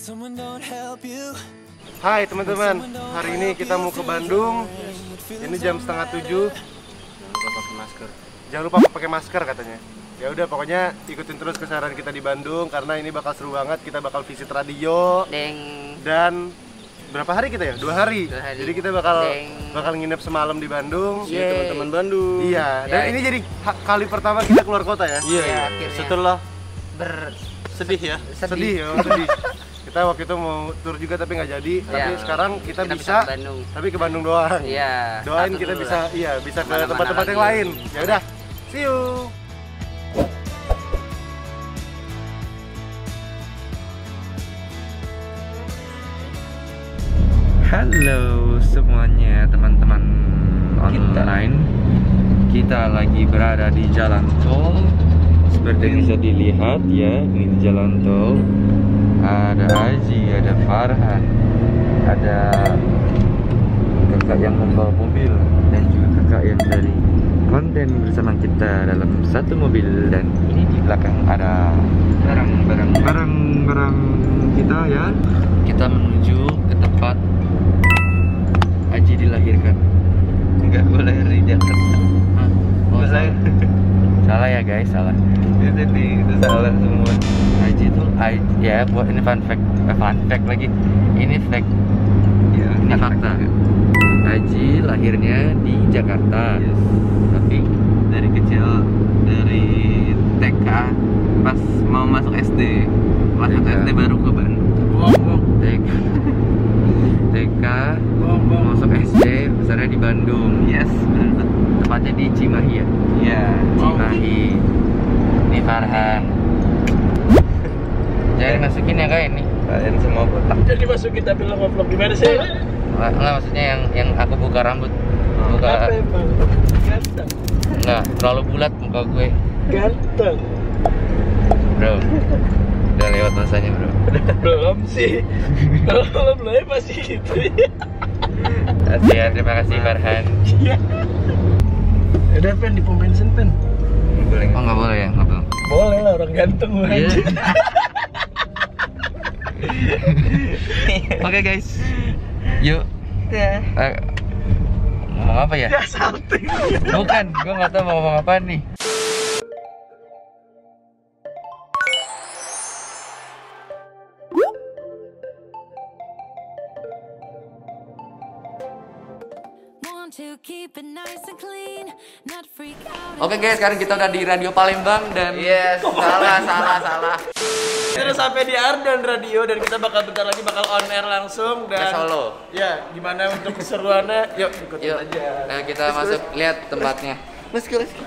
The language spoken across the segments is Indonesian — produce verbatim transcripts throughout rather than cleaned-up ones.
Hai teman-teman, hari ini kita mau ke Bandung. Ini jam setengah tujuh. Jangan lupa pakai masker. Jangan lupa pakai masker katanya. Ya udah, pokoknya ikutin terus kesaran kita di Bandung karena ini bakal seru banget. Kita bakal visit radio. Deng. Dan berapa hari kita ya? Dua hari. Dua hari. Jadi kita bakal Deng. bakal nginep semalam di Bandung. Iya, teman-teman Bandung. Iya. Dan Ya. ini jadi ha- kali pertama kita keluar kota ya. Iya, ya, akhirnya. Setelah Ber sedih ya. Sedih, ya, sedih. Kita waktu itu mau tur juga tapi nggak jadi. Iya. Tapi sekarang kita, Kita bisa, bisa ke Bandung. tapi ke Bandung doang. Iya. Doain satu kita dulu bisa, lah. iya bisa ke Kemana-mana tempat-tempat yang lagi. lain. Ya udah, see you. Halo semuanya teman-teman online. Kita lagi berada di jalan tol. Seperti bisa dilihat ya, ini di jalan tol. Ada Aji, ada Farhan, ada kakak yang membawa mobil dan juga kakak yang dari konten bersama kita dalam satu mobil. Dan ini di belakang ada barang-barang barang-barang kita ya. Kita menuju ke tempat Aji dilahirkan. Enggak boleh di Jakarta. Hah? Oh, salah. Salah ya guys, salah. Itu itu salah semua. Aji itu Aji, ya buat ini fun fact, eh, fun fact lagi. Ini fact. Ya, ini fakta. Aji lahirnya di Jakarta. Yes. Tapi dari kecil, dari T K pas mau masuk S D, kelas satu S D baru ke Bandung. T K T K masuk S D besarnya di Bandung. Yes, benar. Tepatnya di Cimahi ya. Iya, Cimahi. Ini Farhan. Jangan masukin ya kayak ini. Kalian semua botak. Jadi masukin tapi lo vlog gimana sih? Enggak, enggak, maksudnya yang yang aku buka rambut. Buka. Apa emang? Ganteng. Enggak, terlalu bulat muka gue. Ganteng. Bro. Udah lewat masanya, Bro. Belum sih. Kalau belum mulai pasti gitu ya. Kasih ya, terima kasih Farhan. Iya. Udah pen di pom bensin pen. Boleh. Oh, enggak boleh ya, enggak boleh. Boleh lah, orang ganteng gue Iya. aja. Oke guys, yuk. Ya. Eh, ngomong apa ya? Ya salting. Bukan, gue nggak tahu mau ngomong apa nih. Oke guys, sekarang kita udah di Radio Palembang dan Yes, salah, salah, salah. Kita sampai di Ardan Radio dan kita bakal bentar lagi bakal on air langsung ke dan Solo. ya gimana untuk keseruannya? Yuk ikutin Yuk, aja. nah kita masuk lihat tempatnya. Let's go, let's go.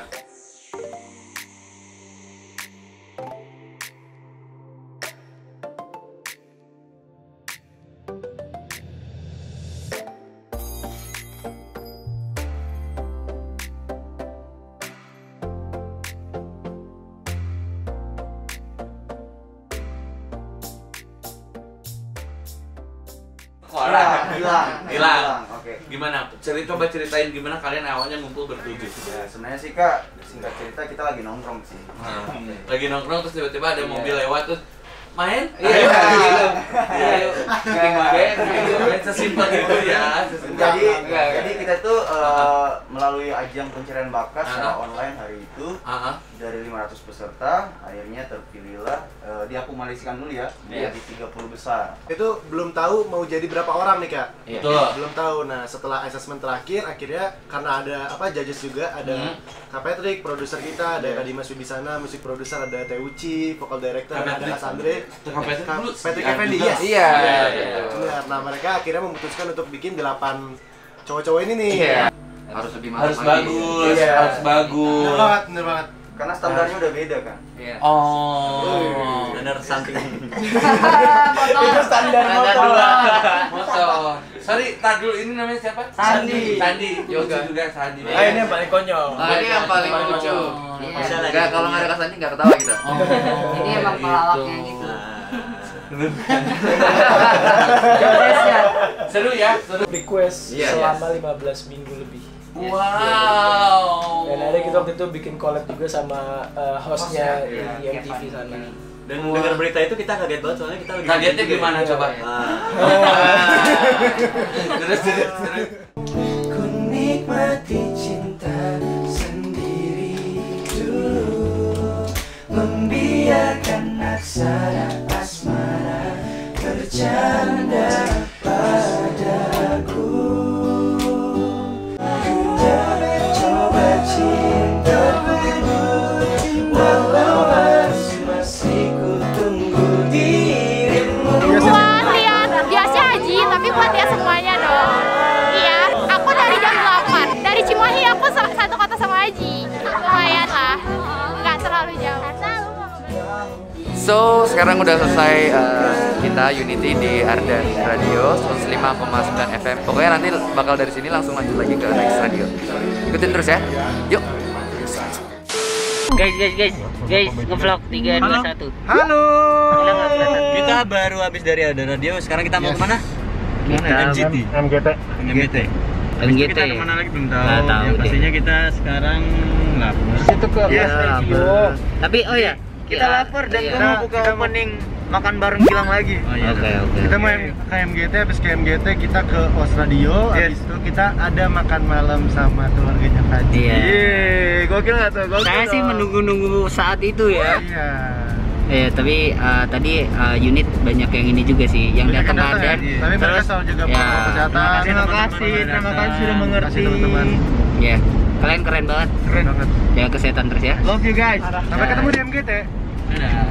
Hilang, hilang, Hilang. Oke. Gimana? Cerita coba ceritain gimana kalian awalnya ngumpul bertujuh. Ya, sebenarnya sih Kak, singkat cerita kita lagi nongkrong sih. Nah, lagi nongkrong terus tiba-tiba ada Iya. mobil lewat terus main? Iya. Ayo, gitu. Iya. Ayo, bikin band, gitu. Main sesimpel itu ya. sesimpel. Jadi, Enggak, jadi kita tuh uh, melalui ajang pencarian bakat secara online hari itu Ah, ah. dari lima ratus peserta, akhirnya terpilihlah uh, diakumulasikan dulu ya Iya. menjadi tiga puluh besar. Itu belum tahu mau jadi berapa orang nih kak. Iya. Betul. Belum tahu. Nah setelah assessment terakhir, akhirnya karena ada apa judges juga ada Hmm. Kak Patrick, produser kita, ada Iya. Kak Dimas Wibisana, musik produser ada Teh Uci, vokal director Kak ada Patrick. Kak Sandre, Kak Patrick Kak dulu Patrick siar Effendi, juga. yes. Iya. Iya, iya. Benar. Nah mereka akhirnya memutuskan untuk bikin delapan cowok-cowok ini nih. Iya. Harus lebih Harus mantap lagi. bagus, Iya. harus bagus. Bener banget, bener banget. Karena standarnya udah beda kan. Iya. Oh, bener samping. Itu standar motor. Motor. Sorry, tar dulu ini namanya siapa? Sandi. Sandi. Yoga. Yoga juga Sandi. Ah ini yang paling konyol. Ah, ini yang paling Oh. lucu. Iya. Bisa Enggak, kalau nggak ada Kak Sandi nggak ketawa kita. Oh, Ini emang pelawaknya gitu. Nah. Seru ya, seru. Request Iya, selama lima belas minggu lebih. Wow. Dan ada kita waktu itu bikin collab juga sama uh, hostnya Hostnya, di M T V sana. Dan dengar berita itu kita kaget banget soalnya kita lagi Kagetnya gimana coba? Terus terus terus. Ku nikmati cinta sendiri dulu, membiarkan aksara asmara bercanda padaku. Coba cinta walau harus masih ku tunggu dirimu. Buat lihat biasa Haji, tapi buat lihat semuanya dong. Iya, aku dari jam delapan. Dari Cimahi aku satu kota sama Haji. Lumayan lah, nggak terlalu jauh. So, sekarang udah selesai uh, kita Unity di Ardan Radio seratus lima koma sembilan F M. Pokoknya nanti bakal dari sini langsung lanjut lagi ke Next Radio. Ikutin terus ya. Yuk. Guys, guys, guys, guys, ngevlog tiga dua satu. Halo. Kita baru habis dari Ardan Radio. Sekarang kita mau kemana? Kita M G T. M G T. M G T. Kita kemana lagi belum tahu. Nggak tahu Yang deh. pastinya kita sekarang lapar. Itu ke Tapi oh ya, Kita lapar dan iya. kita mau buka opening makan bareng Gilang lagi. Oh iya. Oke, oke. Kita mau ke M G T, habis ke M G T kita ke Os Radio, habis itu kita ada makan malam sama keluarganya Haji. Iya. Yeay, gokil nggak tuh? Gokil Saya sih dong. menunggu-nunggu saat itu ya. Iya. Eh, tapi uh, tadi uh, unit banyak yang ini juga sih, yang Banyak datang yang datang Ardan. ya? Tapi mereka Terus selalu jaga ya, protokol kesehatan. Terima kasih, terima kasih sudah mengerti. Terima kasih, teman-teman. ya, kalian keren banget. Keren banget. Jaga kesehatan terus ya. Love you guys. Sampai ketemu di M G T. Dadah.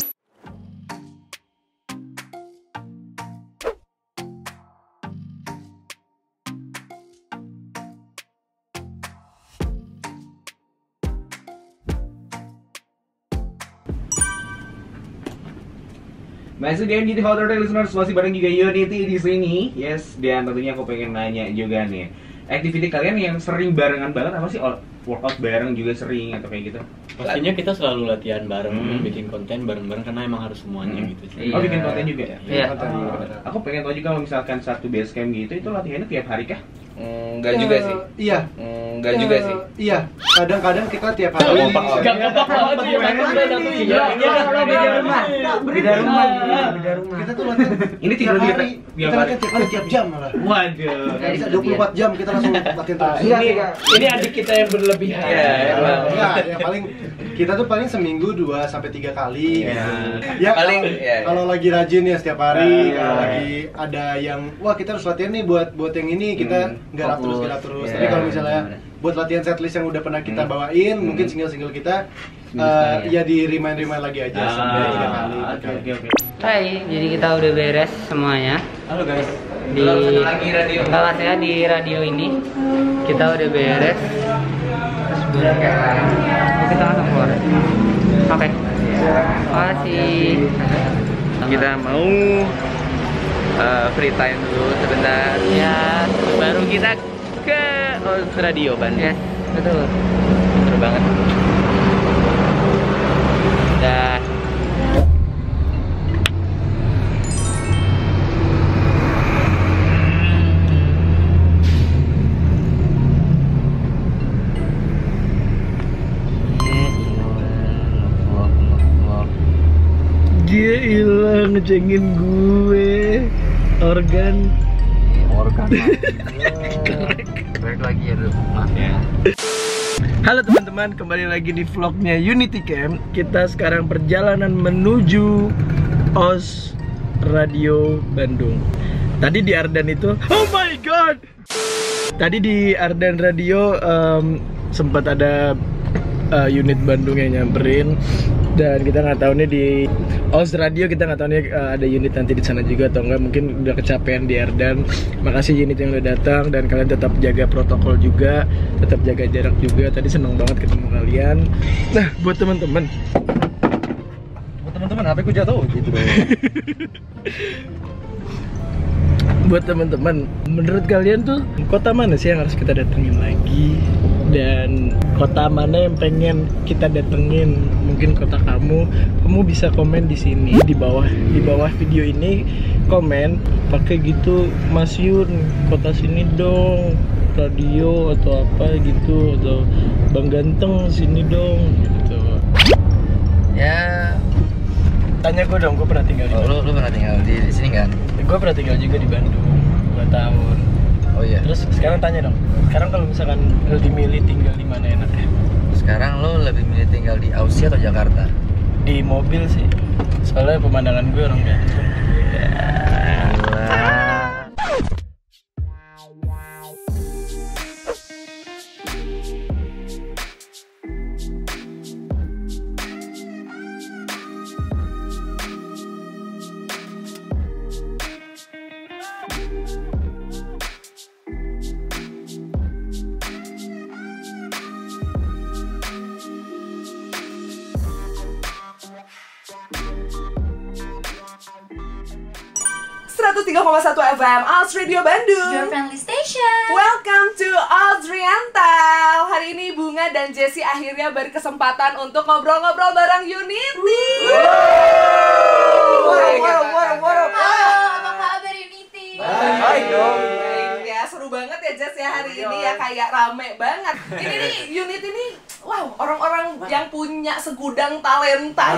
Masih di Unity Hot Order listeners, masih bareng juga Unity di sini. Yes, dan tentunya aku pengen nanya juga nih, activity kalian yang sering barengan banget apa sih? Workout bareng juga sering atau kayak gitu? Pastinya kita selalu latihan bareng, Hmm. bikin konten bareng-bareng karena emang harus semuanya Hmm. gitu sih. Oh, bikin konten juga ya? Iya. Oh, aku pengen tahu juga kalau misalkan satu base camp gitu, itu latihannya tiap hari kah? Enggak juga sih. Iya. Enggak juga sih. Iya. Kadang-kadang kita tiap hari. Gak kompak banget sih, Beda rumah, beda rumah, beda rumah. Kita tuh latihan. Ini tidur tiap di hari. tiap Kita hari. latihan tiap hari tiap jam malah. Waduh. Nggak bisa dua puluh empat jam kita langsung latihan terus. Ini, ini adik kita yang berlebihan. Iya, emang. Enggak, ya paling kita tuh paling seminggu dua sampai tiga kali Iya. gitu. Ya Paling, kalau- iya. kalau lagi rajin ya setiap hari, Iya. kalau lagi ada yang wah kita harus latihan nih buat buat yang ini, kita Hmm, garap terus fokus. garap terus. Iya, Tapi kalau misalnya benar. buat latihan setlist yang udah pernah kita Hmm. bawain, Hmm. mungkin single-single kita Seminggu eh, sekali ya di remind-remind lagi aja sampai tiga kali. Ah, empat Oke, kali. oke, oke. Hai, jadi kita udah beres semuanya. Halo guys. Di Satu lagi radio. kelas ya di radio ini kita udah beres. Terus kita langsung keluar. Oke. Makasih. Kita mau uh, free time dulu sebentar. Ya, Baru kita ke Os Radio Bandung. yes, betul. Seru banget. Dah. Dia hilang ngecengin gue. Organ. Organ. Balik lagi ya dulu. Maaf ya. Halo teman-teman, kembali lagi di vlognya Unity Camp. Kita sekarang perjalanan menuju Os Radio Bandung. Tadi di Ardan itu, oh my god! Tadi di Ardan Radio em, sempat ada uh, unit Bandung yang nyamperin, dan kita nggak tahu nih di Os Radio, kita nggak tahu nih uh, ada unit nanti di sana juga atau enggak. Mungkin udah kecapean di Ardan. Makasih unit yang udah datang, dan kalian tetap jaga protokol juga, tetap jaga jarak juga. Tadi seneng banget ketemu kalian. Nah, buat teman-teman, buat teman-teman H P ku jatuh gitu dong. Buat teman-teman, menurut kalian tuh kota mana sih yang harus kita datengin lagi? Dan kota mana yang pengen kita datengin? Mungkin kota kamu, kamu bisa komen di sini di bawah di bawah video ini, komen pakai gitu, Mas Yun, kota sini dong, radio atau apa gitu, atau Bang Ganteng sini dong gitu. Ya tanya gue dong, gue pernah tinggal di Oh, lu, lu pernah tinggal di, di sini kan? Gue pernah tinggal juga di Bandung dua tahun. Oh iya. Terus sekarang tanya dong, sekarang kalau misalkan lebih milih tinggal di mana enaknya? Sekarang lu lebih milih tinggal di Aussie atau Jakarta? Di mobil sih, soalnya pemandangan gue orang Bandung. seratus tiga koma satu F M Alts Radio Bandung. Your friendly station. Welcome to Alts Riantal. Hari ini Bunga dan Jessie akhirnya berkesempatan untuk ngobrol-ngobrol bareng Unity. Wow, wow, wow, wow. Halo, apa kabar Unity? Baik dong. Ya, seru banget ya Jess ya hari ini ya, kayak rame banget. Ini nih Unity ini, wow, orang-orang yang punya segudang talenta.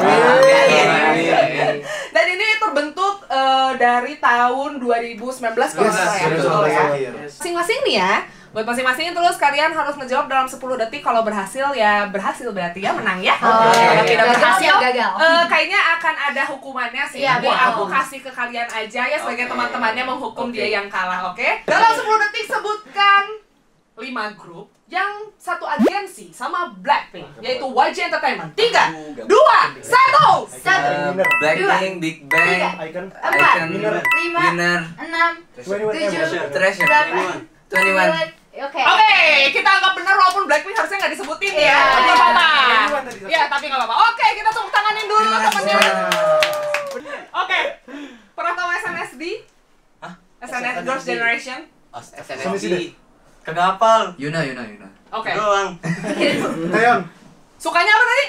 Dan ini terbentuk uh, dari tahun dua ribu sembilan belas kalau nggak salah ya. Masing-masing nih ya, buat masing-masing terus kalian harus ngejawab dalam sepuluh detik. Kalau berhasil ya berhasil berarti ya menang ya. Oh, Kalau tidak gagal berhasil, ya gagal. uh, kayaknya akan ada hukumannya sih. Iya, Jadi betul. aku kasih ke kalian aja ya sebagai teman-temannya menghukum dia yang kalah, oke? Dalam sepuluh detik sebutkan lima grup yang satu agensi sama Blackpink, yaitu Y G Entertainment. Tiga, dua, satu. Satu, Blackpink, Big Bang, Icon. empat, Icon, lima, Winner, enam, tujuh, Treasure, delapan, Twenty One. Oke. Oke, kita anggap benar walaupun Blackpink harusnya nggak disebutin ya. Iya. Tapi nggak apa-apa. Ya, tapi nggak apa-apa. Oke, kita tepuk tanganin dulu temennya. Oke, pernah tahu S N S D? Hah? S N S Girls' Generation? S N S D. Kagak hafal. Yuna, Yuna, Yuna. Oke. Doang. Taeyong. Sukanya apa tadi?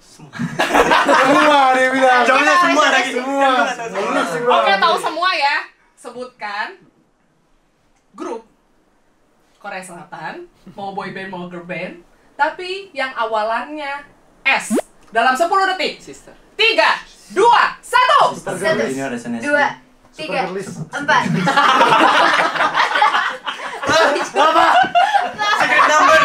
Semua dia bilang. Jawabnya semua lagi. Semua. Oke, tahu semua ya. Sebutkan grup Korea Selatan, mau boy band mau girl band, tapi yang awalannya S. Dalam sepuluh detik. Sister. Tiga, dua, satu. Satu, dua, tiga, empat. Secret number.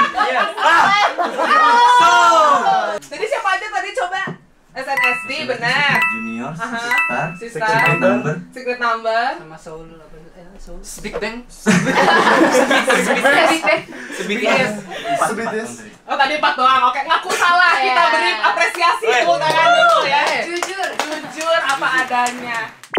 Jadi siapa aja tadi coba? S N S D benar. Junior, Aha. Sister, Sister, Secret number. Secret number. Sama Soul apa? Big Bang. B T S. Sebitis. Oh tadi empat doang. Oke, ngaku salah. Kita Yeah. beri apresiasi tepuk tangan dulu ya. Jujur. Jujur apa adanya.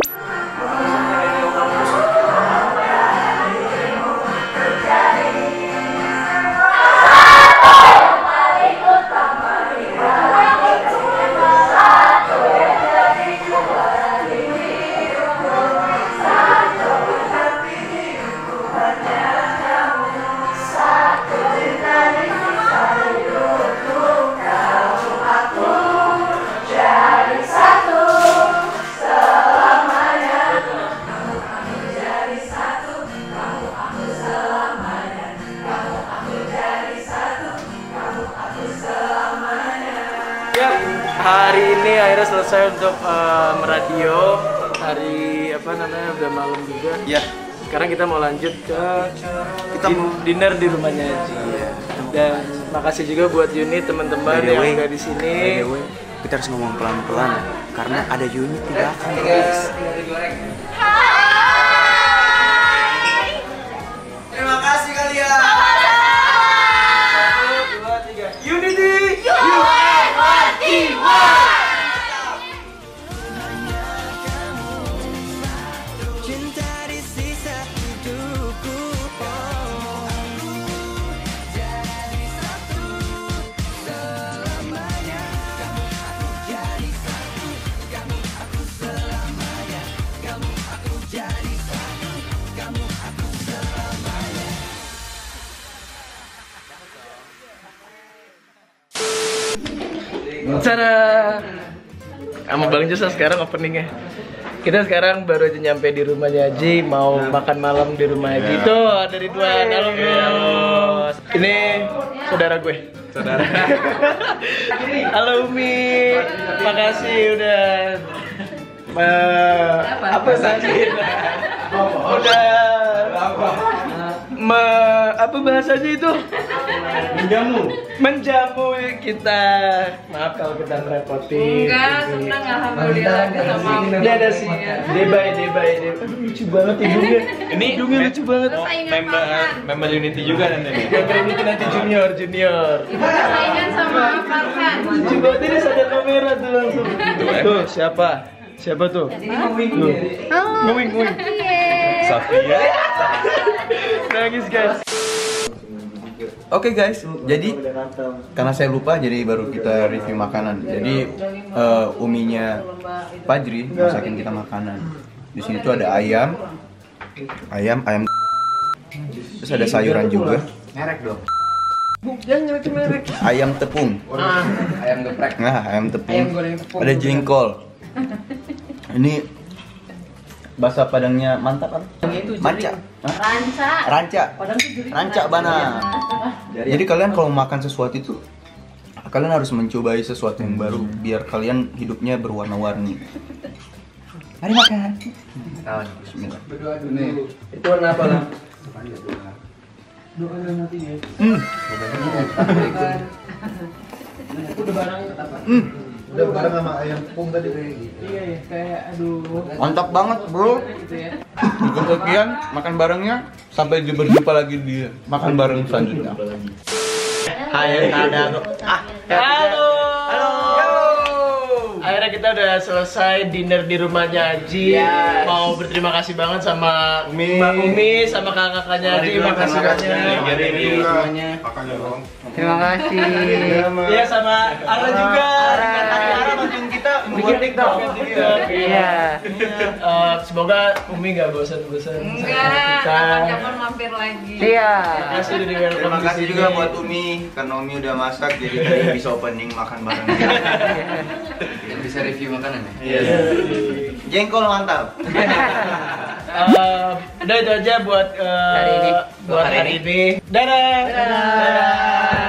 Hari ini akhirnya selesai untuk uh, meradio. Hari apa namanya udah malam juga. Ya. Sekarang kita mau lanjut ke kita mau dinner di rumahnya Haji. Dan makasih juga buat Unit teman-teman By the yang way, udah di sini. By the way, kita harus ngomong pelan-pelan ya, karena ada unit di belakang. Terima kasih kalian. Unity. Cara sama Bang Josa sekarang openingnya. Kita sekarang baru aja nyampe di rumahnya Haji, mau makan malam di rumah Haji. Tuh ada Ridwan, halo Bro. Ini saudara gue. Saudara. Halo Umi, makasih udah Me- apa bahasanya? Udah me apa bahasanya itu? Menjamu. Menjamu kita. Maaf kalau kita merepotin. Enggak, senang alhamdulillah sama Ini ada si Debay, Debay, Debay. Lucu banget hidungnya. Ini hidungnya lucu banget. member member Unity juga nanti nih. Member Unity nanti junior, junior. Saingan sama Farhan. Lucu banget ini sadar kamera tuh langsung. Tuh siapa? Siapa tuh? Tuh. Ngewing, ngewing. Safia. Nangis guys. Oke guys, jadi karena saya lupa jadi baru kita review makanan. Jadi uh, uminya Fajri masakin kita makanan. Di sini tuh ada ayam, ayam, ayam. Terus ada sayuran juga. Merek dong. Jangan nyerek merek. Ayam tepung. Ah, ayam geprek. Nah, ayam tepung. Ayam goreng tepung. Ada jengkol. Ini bahasa Padangnya mantap kan? Manca. Hah? Ranca. Ranca. Padang tuh juri. Ranca bana. Jadi kalian kalau makan sesuatu itu kalian harus mencobai sesuatu yang baru biar kalian hidupnya berwarna-warni. Mari makan. Bismillah. Itu warna apa lah? Hmm. Udah barang apa? Hmm. Udah bareng sama ayam tepung tadi. Iya ya, kayak aduh. Mantap banget, Bro. Gitu ya. Cukup sekian makan barengnya sampai berjumpa lagi di makan bareng selanjutnya. Hai, ada. Ah, halo. Halo. Akhirnya kita udah selesai dinner di rumahnya Aji. Yes. Mau berterima kasih banget sama Mbak Umi sama kakak-kakaknya Aji. Makasih banyak. semuanya. Makanya dong. Terima kasih. Iya sama Ara juga. Tadi Ara bantuin kita membuat TikTok. Iya. Eh, Semoga Umi gak bosan-bosan sama Enggak, kita. kapan-kapan mampir lagi. Iya. Terima kasih udah di welcome Terima di kasih sini. juga buat Umi karena Umi udah masak jadi tadi bisa opening makan bareng. Yang bisa review makanan ya? Iya. Jengkol mantap. Eh, udah itu aja buat eh, Hari ini. buat hari ini. Dadah. Dadah.